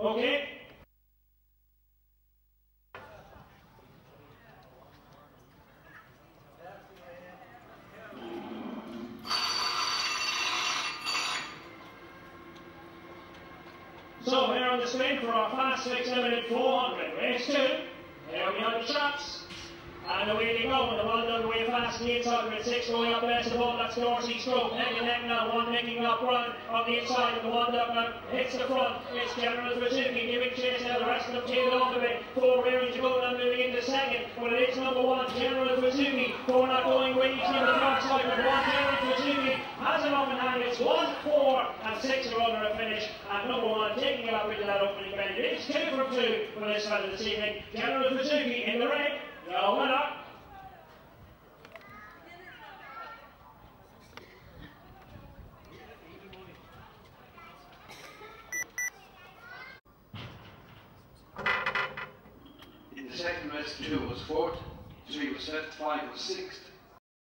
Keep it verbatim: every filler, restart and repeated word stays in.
Okay. So here on the screen for our fast six minute four hundred, race two. Here we are the traps. And away they go, the one underway fast, the inside grid six going up there to the ball, that's Dorsey Stroke, neck and neck now, one making up run on the inside, and the one that hits the front, it's General Rasuki giving chase now, the rest of them tail off of it, four rearing to go, now moving into second, but it is number one, General Rasuki, four not going way to the front side, but one General Rasuki has it up in hand, it's one, four, and six are under a finish, and number one taking it up into that opening bend. It's two from two for this side this evening, General Rasuki in the red. Your winner. In the second race, two was fourth, three was fifth, five was sixth,